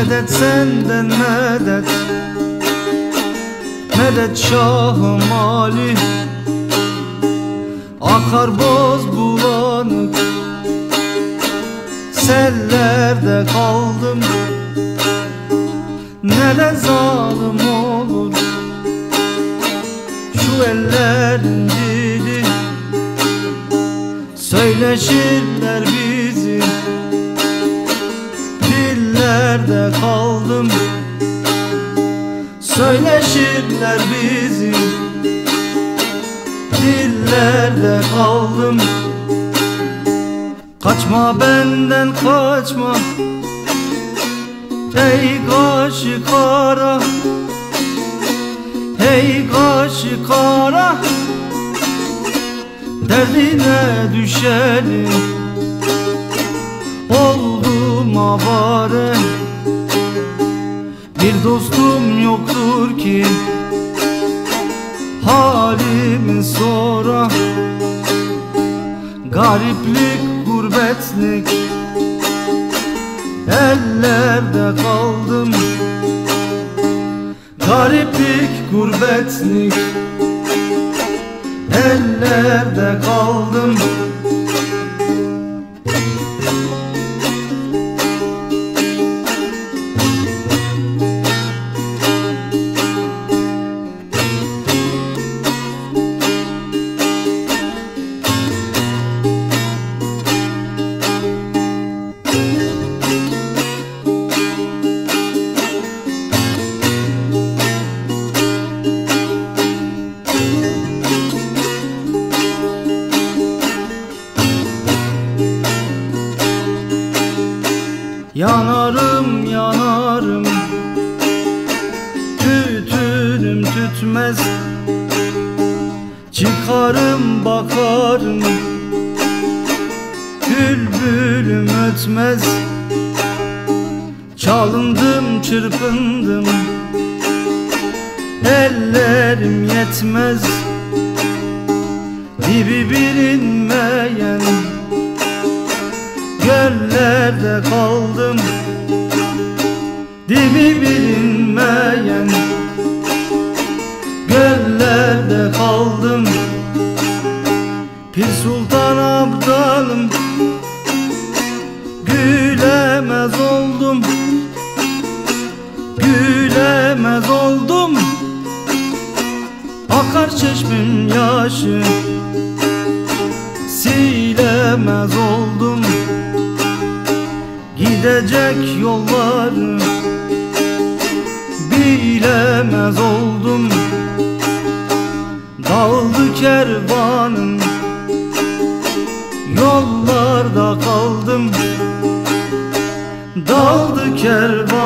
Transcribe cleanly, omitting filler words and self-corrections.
Medet senden medet, medet Şah-ı Ali. Akar boz bulanık sellerde kaldım. Neden zalim olur şu ellerin dili? Söyleşirler bizi, dillerde kaldım. Söyleşirler bizi, dillerde kaldım. Kaçma benden kaçma, ey kaşı kara, ey kaşı kara. Derdine düşelim oldum avare. Bir dostum yoktur ki halimi sonra. Gariplik, gurbetlik ellerde kaldım. Gariplik, gurbetlik ellerde kaldım. Yanarım yanarım, tütünüm tütmez. Çıkarım bakarım, bülbülüm ötmez. Çalındım çırpındım, ellerim yetmez. Dibi bilinmeyen göllerde kaldım. Dibi bilinmeyen göllerde kaldım. Pir Sultan Abdalım, gülemez oldum, gülemez oldum. Akar çeşmim yaşı, silemez oldum. Gidecek yolları bilemez oldum. Dağıldı kervanım, yollarda kaldım. Dağıldı kervan.